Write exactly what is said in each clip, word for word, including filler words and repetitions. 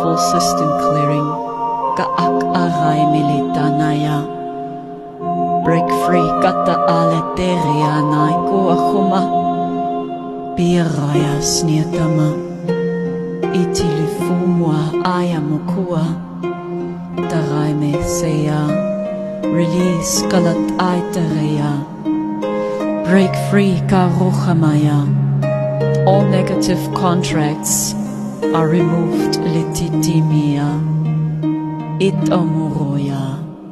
powerful system clearing. Ka'ak aray militanaya. Break free kata aleteria nai ko akuma. Piraya sniatama. Itilifumwa ayamukua. Taray me seya. Release kalat aitereya. Break free karuchamaya. All negative contracts are removed lititimia. It amuroya.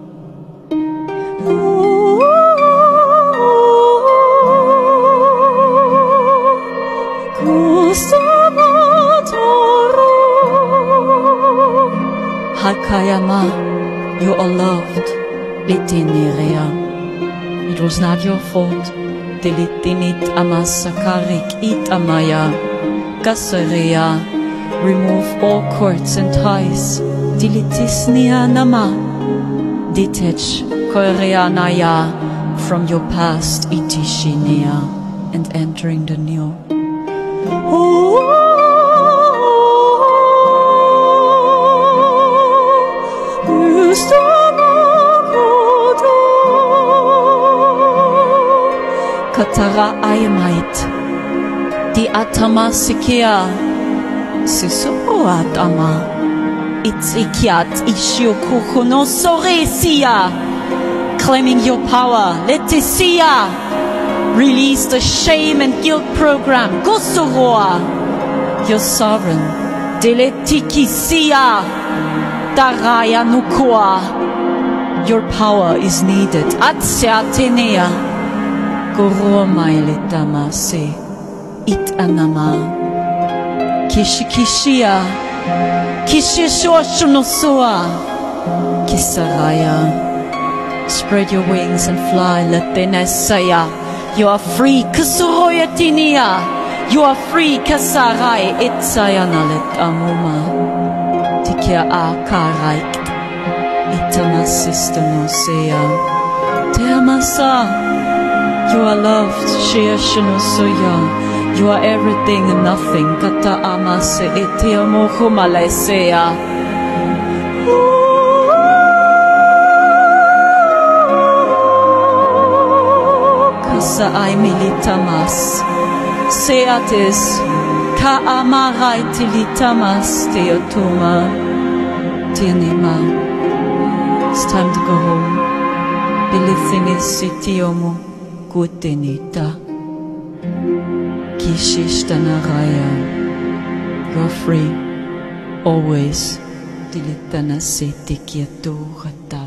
Hakayama, you are loved. Litinirea. It was not your fault. Dilitinit amasakarik it amaya. Kasaria. Remove all cords and ties. Dilitisnia nama. Detach koreanaya from your past itishinia and entering the new. Katara ayamait. Di atama sikia. Susuo atama. Itzikiat ishiokuku no soresia. Claiming your power. Letisia. Release the shame and guilt program. Gosoroa. You're sovereign. Deletikisia. Daraya nukua. Your power is needed. Atsiatenea. Goro mailitama se. It anama. Kishikishia. Kishishoshunosua. Kisaraya. Spread your wings and fly. Letenesaya. You are free. Kusuroyatinia. You are free. Kasarai. Itsayanalet amuma. Tikia akaraik. Itama sister no seya. Teamasa. You are loved. Shea shinosoya. You are everything and nothing. Kata amase etiamohumalesea. Kasa ay militamas. Seatis. Ka amaray tilitamas. Teotuma. Tianima. It's time to go home. Bilithingis sitiomo. Kutenita. Kishishtanaraya. You're free. Always. Dilitana setikiaturata.